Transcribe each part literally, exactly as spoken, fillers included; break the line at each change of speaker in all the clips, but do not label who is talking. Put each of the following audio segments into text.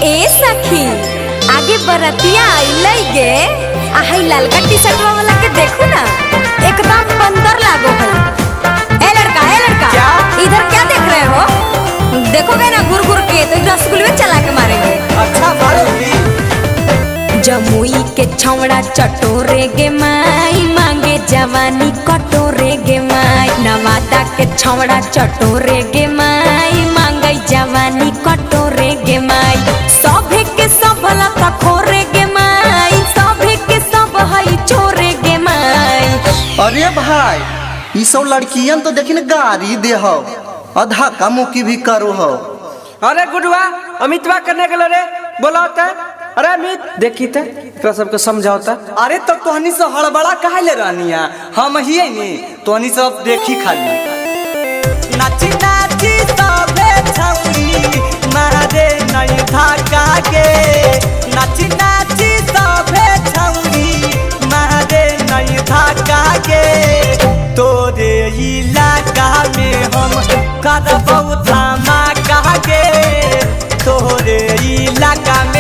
ए सखी आगे बरतिया आइलै गे आ हई लालका टी शर्ट वाला के देखो ना एकदम बंदर लागो है। ए लड़का ए लड़का क्या? इधर क्या देख रहे हो? देखोगे ना घुर घुर के तो रसगुल्ले चला के मारेंगे।
अच्छा मारूंगी।
जमुई के छौड़ा चटोरे गे माई मांगे जवानी कटोरे गे माई। नवादा के छौड़ा चटोरे गे माई मांगे जवानी कटोरे गे माई। सभे के सब लता खोरे गे माई सभे के सब हई चोरे गे माई।
अरे भाई ये सब लड़कियन तो देखी न गाड़ी दे हो आधा कामों की भी करो हो।
अरे गुडुआ अमितवा करने के रे बोलाता। अरे अमित देखी थे तो सबको समझाता।
अरे तो तोहनी से हड़बड़ा काहे ले रानिया हम ही नी तोहनी सब देखी खाली। नाची नाची सबे छौरी मारे नहीं धाका के। नाची नाची सबे छौरी मारे नहीं धाका के। तोरे इलाका में हम करबौ धमाका के। तोरे इलाका में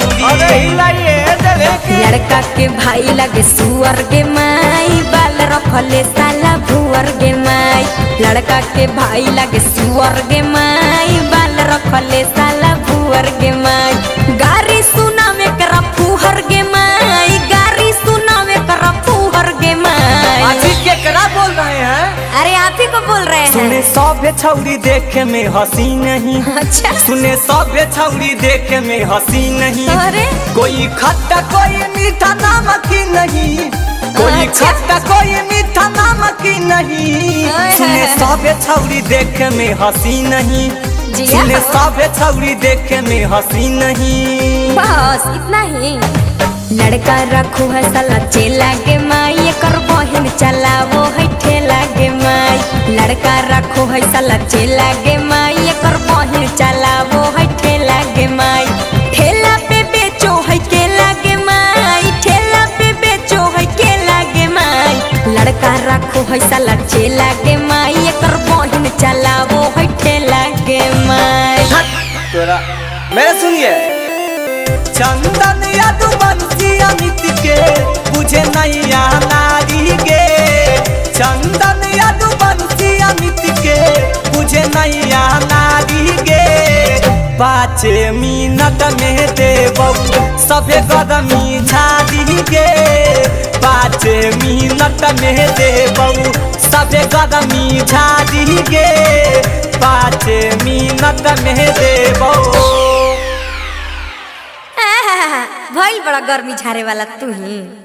लड़का के भाई लगे सुअर गे माई बाल रखले साला भुअर गे माई। लड़का के भाई लगे सुअर गे माई बाल रखले साला भुअर गे माई। गारी सुनावे करा फुहर गे माई गारी सुनावे करा फुहर गे माई।
आज के करा बोल रहे हैं?
अरे आप ही को बोल रहे हैं।
सुने सब छौरी देखे में हंसी नहीं।
अच्छा
सुने सब छौरी देखे में हंसी नहीं।
अरे
कोई खट्टा कोई मीठा नमकी नहीं। कोई
अच्छा।
खट्टा कोई मीठा नमकी नहीं। सुने सब छौरी देखे में हंसी नहीं। सुने सब छौरी देखे में हंसी नहीं।
बस इतना ही। लड़का रखो है साला चेला गे माई कर बहिन चलावो है ठेला गे माई। लड़का रखो है साला चेला गे माई कर बहिन चलावो है ठेला गे माई। ठेला पे बेचो है केला गे माई ठेला पे बेचो है केला गे माई। लड़का रखो है साला चेला गे माई कर बहिन चलावो है ठेला गे माई।
तोरा मेरे सुनिए चंदन यादव बंसी अमित के बुझे नहीं नारी गे। चंदन यादव बंसी अमित के बुझे नहीं नारी गे। पाँच मिनट में देबौ सभे गरमी झाड़ी गे। पाँच मिनट में देबौ सभे गरमी झाड़ी गे। पाँच मिनट में देबौ।
भइल बड़ा गर्मी झारे वाला तू ही।